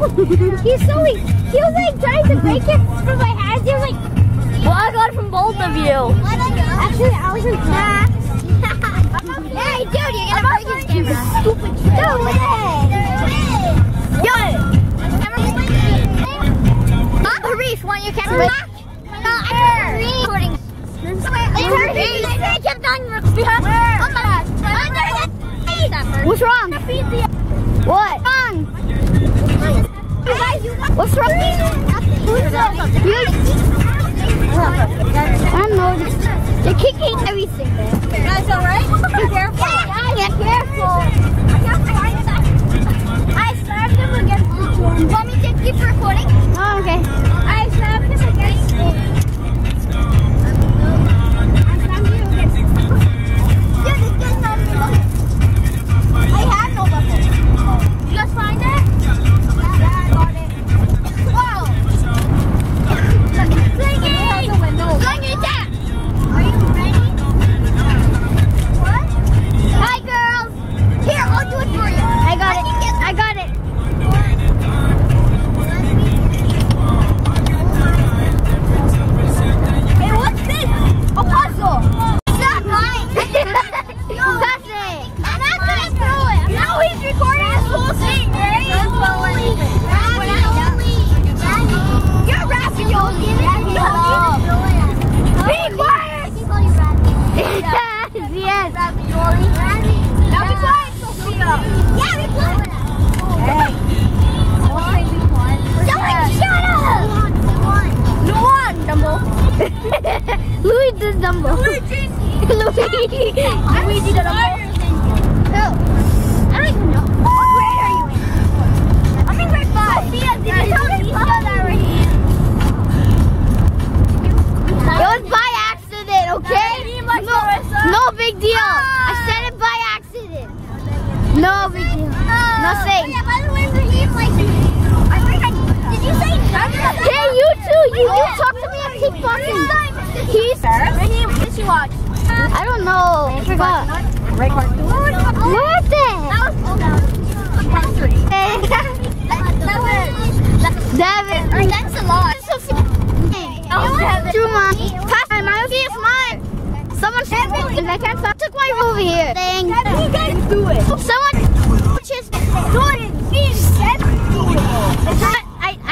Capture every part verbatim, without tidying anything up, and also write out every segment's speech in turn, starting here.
He's so weak. He was like trying to break it from my hands. He was like, well, I got it from both of you. Actually, I was in class. Hey, dude, you're gonna break his camera. Stupid shit. Do it. Do it. Harish, want your camera back? No, I'm recording. What's wrong? What? Wrong? What's wrong? I don't know. They're kicking everything. That's alright? Be careful. Yeah, yeah, careful. I slapped him against the door. You want me to keep recording? Oh, okay. I slapped him against it. I slapped him against it. Dude, this guy's not me. I have no buckle. You guys find it? Yeah, I got it. Whoa! Sling it! Sling it down! Are you ready? What? Hi, girls! Here, I'll do it for you. I got it. I got it. Hey, what's this? A puzzle. It's not mine. That's it. I'm not gonna throw it. Now he's recording this whole thing, right? You're ravioli. Be quiet. Yes. Ravioli. Now be quiet, Sophia. Yeah, be quiet. Hey. Someone shut up. No one, Dumbo. Louis does Dumbo. Luigi. Luigi. Luigi the Dumbo. No. I don't even know. What grade are you in? I'm in grade five. Sophia, did you tell Sophia that already? It was by accident, okay? No, no big deal. I said it by accident. No big deal. No saying. Yeah, by the way, Raheem likes me. I think I did you say hey, you too. You you talk to me and keep talking. He's Raheem, what did you watch? I don't know. I forgot. Right part two. What the heck? Part three. Devin. That's a lot. Oh, true, Mom. Pass my mouse. It's mine. Someone said it. I can't stop. Took my over here. Thing. You guys do it. Someone just do it. He said do it. It's not. I. I.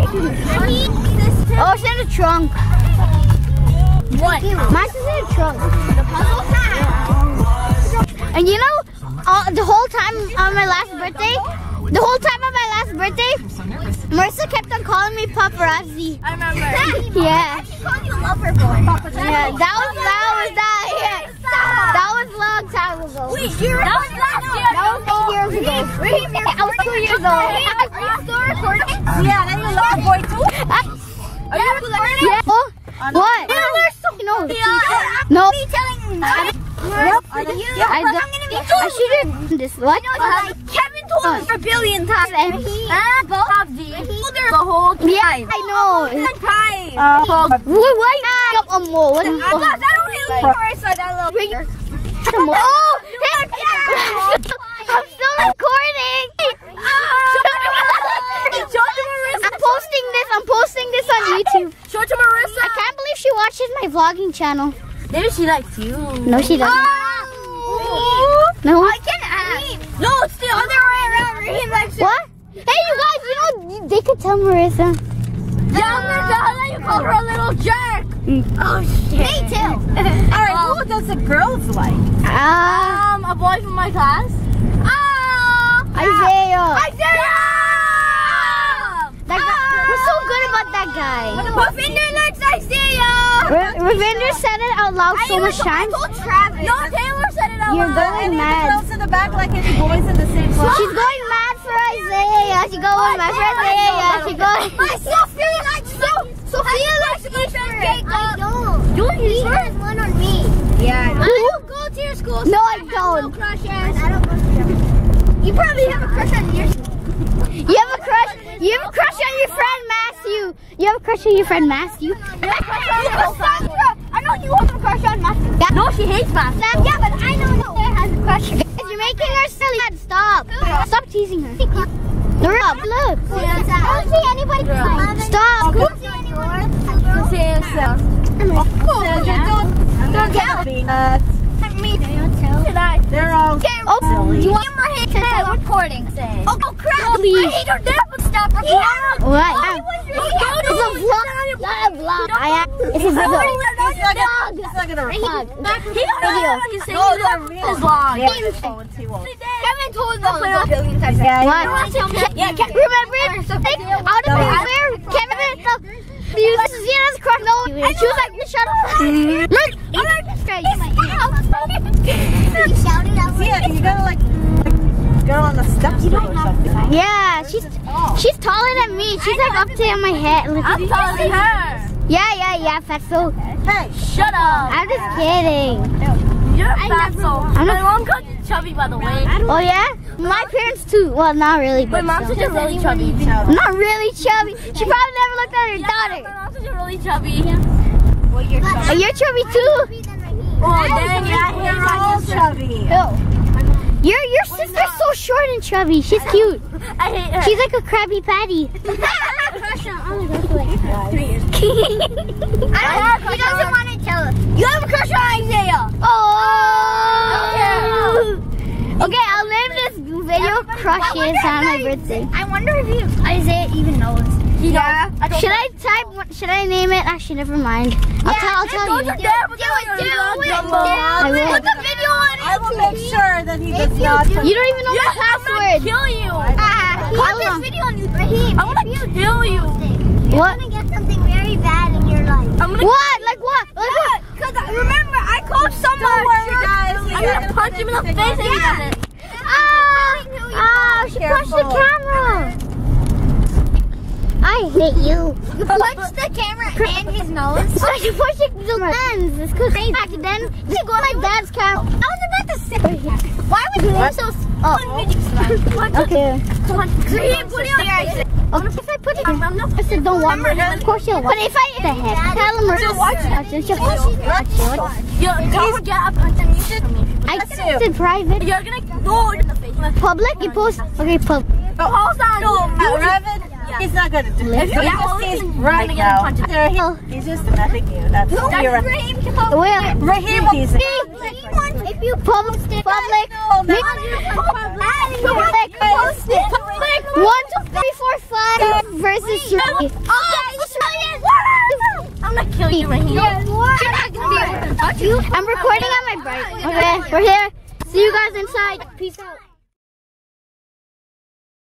Oh, it's in the trunk. What? Mine's in the trunk. The puzzle? And you know, uh, the whole time on my last birthday, the whole time on my last birthday, Marissa kept on calling me paparazzi. I remember. Yeah. She called you lover boy. Yeah, that was that was that. Yeah. That was a long time ago. Wait, you're that was last year. That was eight years ago. I was two years old. Are you still recording? Yeah, then you lover boy too. Are you recording? Yeah. Oh, what? No. No. Yep. I, I, I should have this. What? Uh, Kevin told us a billion times. And he uh, both of these. The whole time. Yeah, I know. Time. Uh, what? Why not? A mole. What? I don't really Marissa that little finger. Oh! I'm still recording. I'm posting this. I'm posting this on YouTube. Show it to Marissa. I can't believe she watches my vlogging channel. Maybe she likes you. No, she doesn't. Oh. No. I can ask. No, it's the other way around. He likes you. What? Hey, you guys, you know, they could tell Marissa. Yeah, I'm gonna tell her you called her a little jerk. Mm. Oh, shit. Me too. Alright, um, who does the girls like? Um, a boy from my class. Ah! Isaiah. Isaiah! That guy, ah! We're so good about that guy. Ravinder likes Isaiah! Ravinder said it out loud so much time. No, Taylor said it out You're loud. You're going mad. Girls in the back like any boys in the same class. She's going mad for Isaiah. She's going mad for Isaiah. She's going. My Sophia likes so. Sophia likes Easter cake. I don't. You has one on me. Yeah. I don't go to your school. So no, I, I don't. No crushes. I don't go to your school. You probably have a crush on your school. You have a crush. You have a crush on your friend Matthew. You have a crush on your friend Matthew. I know you have a crush on Matthew. Yeah. No, she hates Matthew. Yeah, but I know Claire has a crush. You're making her silly. Stop. Stop teasing her. Hurry up, look. I don't see anybody behind. Stop. Don't tell me. They're all Oh, silly. you want my hand? Hey, recording. Say. Oh, crap. Please. I hate your dad. Stop recording. What? It's a vlog. Not a vlog. I am. It's a vlog. He's not gonna record. He don't know. He's saying No, it's they're real. long. Yeah, his phones, he won't. Kevin told me a billion times. Yeah, What? Yeah, Kevin. Remember? Like, out of nowhere, Kevin. You see us cross no, and she was like, "Shut up!" Look, Yeah, you gotta like, like go on the steps or something. yeah, she's she's taller than me. She's like up to my head. Look. I'm taller than her. Yeah, yeah, yeah, fatso. Hey, Shut up. I'm just kidding. You're fatso. I'm My not- mom got chubby, by the way. Oh yeah, my parents too. Well, not really, My but mom's still. such a really chubby. Not really chubby. She probably never looked at her My daughter. mom's such a really chubby. Oh, you're chubby too. Oh, dang it. they're all chubby. Your your sister's so short and chubby. She's cute. I hate her. She's like a Krabby Patty. I have he doesn't want to tell us. You have a crush on Isaiah. Oh. Okay, I'll name this video "Crushes" on my birthday. I wonder if you, Isaiah even knows. Yeah. I Should I type? what- Should I name it? Actually, never mind. I'll tell. I'll tell you. Do it, do it, do it. I will. Put the video on I will make sure that he does not. You don't even know Yeah, the password. I'm gonna kill you. Put this video on you, Raheem. I'm gonna kill you. What? Get something very bad in your life. I'm gonna What? Like what? Like what? Because remember, I called someone. Don't worry, guys. I'm gonna punch him in the face if he does it. Ah! Ah! She pushed the camera. I hate you. You punched the camera and his nose. So you pushing the lens. It's crazy. Back then, you go like dad's camera. I was about to say. Why would you be so? Oh. Okay. Raheem, put it on your eyes. Okay. If I put it, I said don't watch. Of course you'll watch. But if I, the heck, tell him or watch it. watch it. Watch it. Yo, don't forget up on the music. I said private. You're gonna go in the face. Public. You post. Okay, pub. Hold on. No, Revan, he's not gonna do it. He Yeah, just he's sees gonna right get now. punched. There, he- He's just messing you. That's you're Raheem, come on. Well, Raheem. He's if you post it, public. Make public. Post it. Public. One, two, three, four, five versus three. I'm gonna kill you, Raheem. You're not gonna be able to touch you. I'm recording on my break. Okay, we're here. See you guys inside. Peace out.